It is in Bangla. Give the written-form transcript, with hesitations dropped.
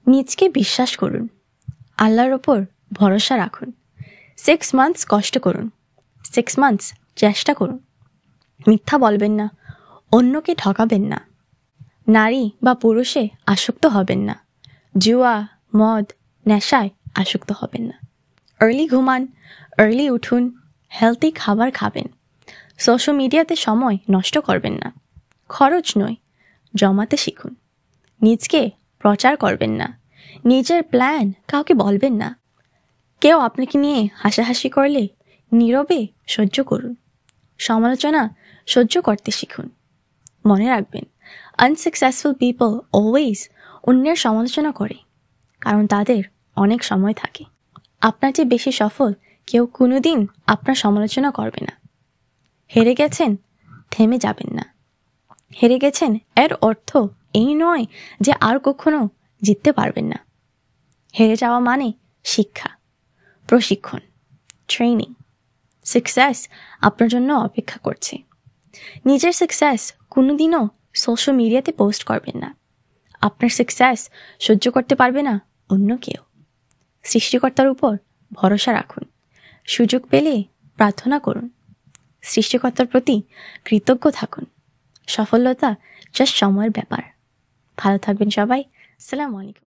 নিজকে বিশ্বাস করুন, আল্লাহর ওপর ভরসা রাখুন। 6 মান্থস কষ্ট করুন, 6 মান্থস চেষ্টা করুন। মিথ্যা বলবেন না, অন্যকে ঠকাবেন না, নারী বা পুরুষে আসক্ত হবেন না, জুয়া, মদ, নেশায় আসক্ত হবেন না। আর্লি ঘুমান, আর্লি উঠুন, হেলদি খাবার খাবেন। সোশ্যাল মিডিয়াতে সময় নষ্ট করবেন না। খরচ নয়, জমাতে শিখুন। নিজকে প্রচার করবেন না, নিজের প্ল্যান কাউকে বলবেন না। কেউ আপনাকে নিয়ে হাসাহাসি করলে নীরবে সহ্য করুন। সমালোচনা সহ্য করতে শিখুন। মনে রাখবেন, আনসাকসেসফুল পিপল অলওয়েজ অন্যের সমালোচনা করে, কারণ তাদের অনেক সময় থাকে। আপনার চেয়ে বেশি সফল কেউ কোনোদিন আপনার সমালোচনা করবে না। হেরে গেছেন, থেমে যাবেন না। হেরে গেছেন এর অর্থ এই নয় যে আর কখনো জিততে পারবেন না। হেরে যাওয়া মানে শিক্ষা, প্রশিক্ষণ, ট্রেনিং। সাকসেস আপনার জন্য অপেক্ষা করছে। নিজের সাকসেস কোনোদিনও সোশ্যাল মিডিয়াতে পোস্ট করবেন না। আপনার সাকসেস সহ্য করতে পারবে না অন্য কেউ। সৃষ্টিকর্তার উপর ভরসা রাখুন। সুযোগ পেলে প্রার্থনা করুন। সৃষ্টিকর্তার প্রতি কৃতজ্ঞ থাকুন। সফলতা জাস্ট সময়ের ব্যাপার। ভালো থাকবেন সবাই। আসসালামু আলাইকুম।